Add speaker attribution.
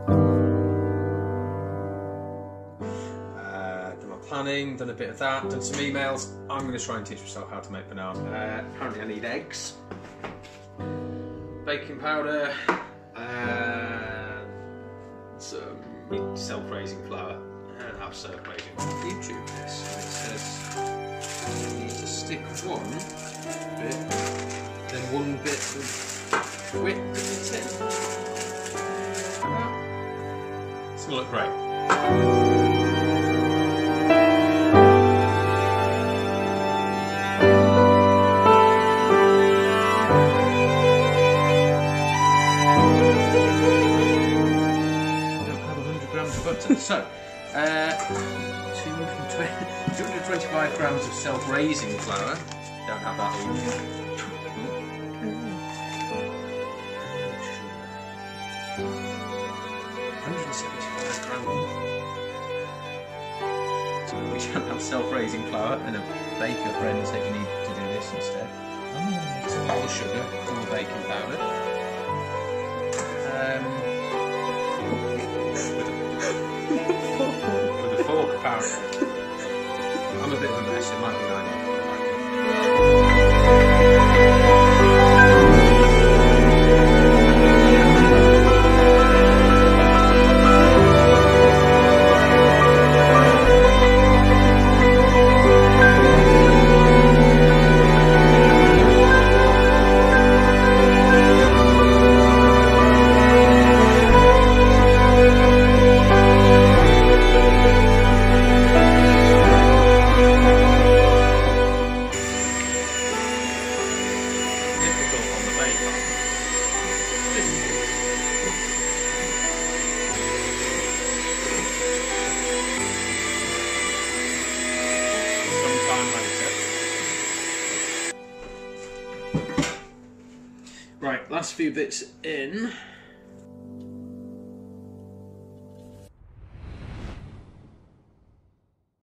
Speaker 1: Done my planning, done a bit of that, done some emails. I'm going to try and teach myself how to make banana. Apparently I need eggs, baking powder, some self-raising flour. I don't have self-raising on YouTube this, so it says you need to stick one bit, then one bit of wick in the tin. Like that. It's going to look great. So, 225 grams of self-raising flour. Don't have that either. 175 grams. So we shan't have self-raising flour, and a baker friend said you need to do this instead. Some whole sugar, all baking powder. With a fork, apparently. I'm a bit of a mess, it might be an idea. Right, last few bits in.